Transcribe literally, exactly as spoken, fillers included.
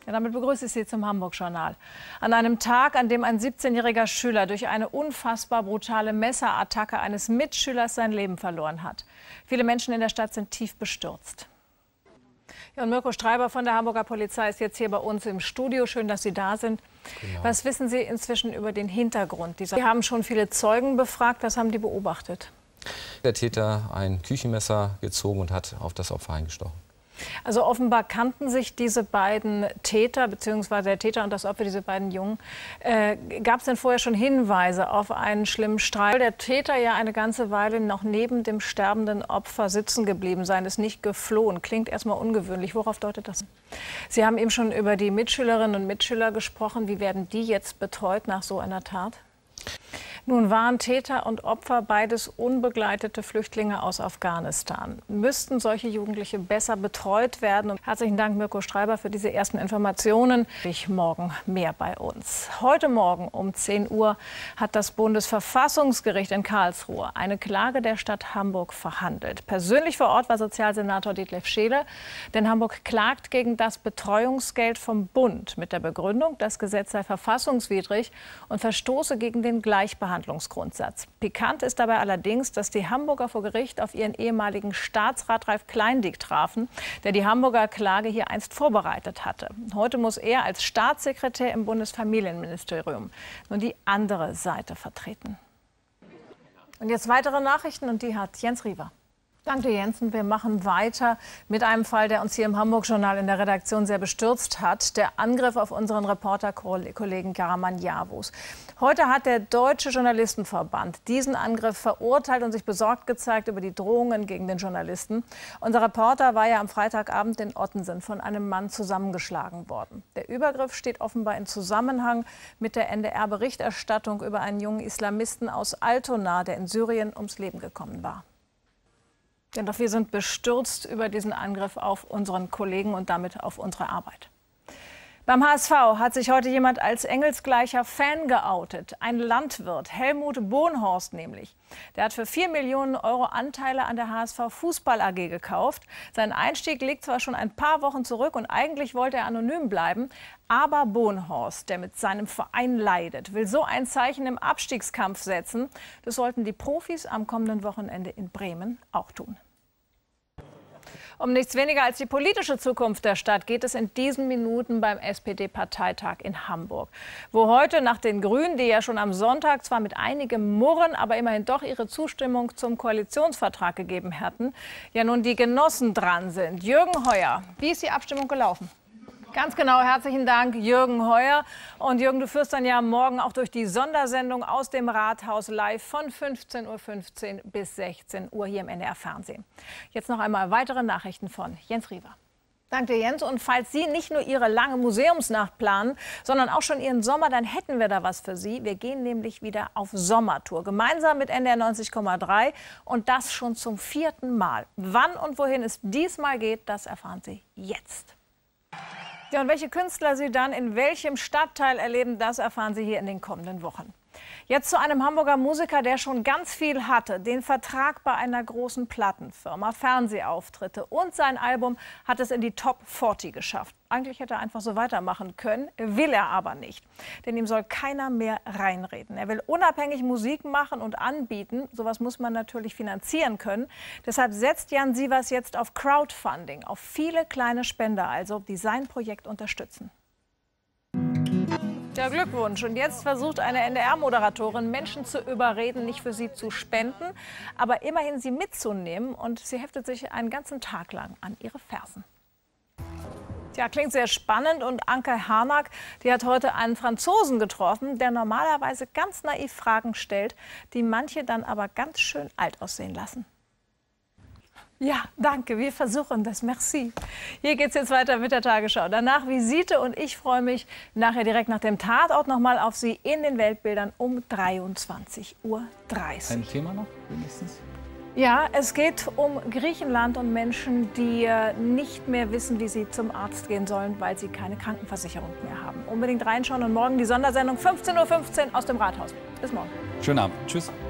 Ja, damit begrüße ich Sie zum Hamburg-Journal. An einem Tag, an dem ein siebzehnjähriger Schüler durch eine unfassbar brutale Messerattacke eines Mitschülers sein Leben verloren hat. Viele Menschen in der Stadt sind tief bestürzt. Ja, und Mirko Streiber von der Hamburger Polizei ist jetzt hier bei uns im Studio. Schön, dass Sie da sind. Genau. Was wissen Sie inzwischen über den Hintergrund dieser? Sie haben schon viele Zeugen befragt. Was haben die beobachtet? Der Täter ein Küchenmesser gezogen und hat auf das Opfer eingestochen. Also offenbar kannten sich diese beiden Täter, beziehungsweise der Täter und das Opfer, diese beiden Jungen. Äh, Gab es denn vorher schon Hinweise auf einen schlimmen Streit? Der Täter ja eine ganze Weile noch neben dem sterbenden Opfer sitzen geblieben sein, ist nicht geflohen. Klingt erstmal ungewöhnlich. Worauf deutet das? Sie haben eben schon über die Mitschülerinnen und Mitschüler gesprochen. Wie werden die jetzt betreut nach so einer Tat? Nun waren Täter und Opfer beides unbegleitete Flüchtlinge aus Afghanistan. Müssten solche Jugendliche besser betreut werden? Und herzlichen Dank, Mirko Streiber, für diese ersten Informationen. Ich morgen mehr bei uns. Heute Morgen um zehn Uhr hat das Bundesverfassungsgericht in Karlsruhe eine Klage der Stadt Hamburg verhandelt. Persönlich vor Ort war Sozialsenator Detlef Scheele, denn Hamburg klagt gegen das Betreuungsgeld vom Bund mit der Begründung, das Gesetz sei verfassungswidrig und verstoße gegen den Gleichbehandlungsgrundsatz. Pikant ist dabei allerdings, dass die Hamburger vor Gericht auf ihren ehemaligen Staatsrat Ralf Kleindick trafen, der die Hamburger Klage hier einst vorbereitet hatte. Heute muss er als Staatssekretär im Bundesfamilienministerium nun die andere Seite vertreten. Und jetzt weitere Nachrichten, und die hat Jens Riewer. Danke, Jensen. Wir machen weiter mit einem Fall, der uns hier im Hamburg-Journal in der Redaktion sehr bestürzt hat. Der Angriff auf unseren Reporterkollegen Karaman Yavuz. Heute hat der Deutsche Journalistenverband diesen Angriff verurteilt und sich besorgt gezeigt über die Drohungen gegen den Journalisten. Unser Reporter war ja am Freitagabend in Ottensen von einem Mann zusammengeschlagen worden. Der Übergriff steht offenbar in Zusammenhang mit der N D R-Berichterstattung über einen jungen Islamisten aus Altona, der in Syrien ums Leben gekommen war. Ja, doch wir sind bestürzt über diesen Angriff auf unseren Kollegen und damit auf unsere Arbeit. Beim H S V hat sich heute jemand als engelsgleicher Fan geoutet. Ein Landwirt, Helmut Bohnhorst nämlich. Der hat für vier Millionen Euro Anteile an der H S V Fußball A G gekauft. Sein Einstieg liegt zwar schon ein paar Wochen zurück und eigentlich wollte er anonym bleiben. Aber Bohnhorst, der mit seinem Verein leidet, will so ein Zeichen im Abstiegskampf setzen. Das sollten die Profis am kommenden Wochenende in Bremen auch tun. Um nichts weniger als die politische Zukunft der Stadt geht es in diesen Minuten beim S P D-Parteitag in Hamburg, wo heute nach den Grünen, die ja schon am Sonntag zwar mit einigem Murren, aber immerhin doch ihre Zustimmung zum Koalitionsvertrag gegeben hatten, ja nun die Genossen dran sind. Jürgen Heuer, wie ist die Abstimmung gelaufen? Ganz genau, herzlichen Dank, Jürgen Heuer. Und Jürgen, du führst dann ja morgen auch durch die Sondersendung aus dem Rathaus live von fünfzehn Uhr fünfzehn bis sechzehn Uhr hier im N D R-Fernsehen. Jetzt noch einmal weitere Nachrichten von Jens Riewer. Danke, Jens. Und falls Sie nicht nur Ihre lange Museumsnacht planen, sondern auch schon Ihren Sommer, dann hätten wir da was für Sie. Wir gehen nämlich wieder auf Sommertour, gemeinsam mit N D R neunzig Komma drei und das schon zum vierten Mal. Wann und wohin es diesmal geht, das erfahren Sie jetzt. Ja, und welche Künstler Sie dann in welchem Stadtteil erleben, das erfahren Sie hier in den kommenden Wochen. Jetzt zu einem Hamburger Musiker, der schon ganz viel hatte. Den Vertrag bei einer großen Plattenfirma, Fernsehauftritte und sein Album hat es in die Top vierzig geschafft. Eigentlich hätte er einfach so weitermachen können, will er aber nicht. Denn ihm soll keiner mehr reinreden. Er will unabhängig Musik machen und anbieten. Sowas muss man natürlich finanzieren können. Deshalb setzt Jan Sievers jetzt auf Crowdfunding, auf viele kleine Spender, also die sein Projekt unterstützen. Ja, Glückwunsch. Und jetzt versucht eine N D R-Moderatorin, Menschen zu überreden, nicht für sie zu spenden, aber immerhin sie mitzunehmen. Und sie heftet sich einen ganzen Tag lang an ihre Fersen. Ja, klingt sehr spannend. Und Anke Harnack, die hat heute einen Franzosen getroffen, der normalerweise ganz naiv Fragen stellt, die manche dann aber ganz schön alt aussehen lassen. Ja, danke, wir versuchen das. Merci. Hier geht es jetzt weiter mit der Tagesschau. Danach Visite und ich freue mich nachher direkt nach dem Tatort noch mal auf Sie in den Weltbildern um dreiundzwanzig Uhr dreißig. Ein Thema noch wenigstens? Ja, es geht um Griechenland und Menschen, die nicht mehr wissen, wie sie zum Arzt gehen sollen, weil sie keine Krankenversicherung mehr haben. Unbedingt reinschauen und morgen die Sondersendung fünfzehn Uhr fünfzehn aus dem Rathaus. Bis morgen. Schönen Abend. Tschüss.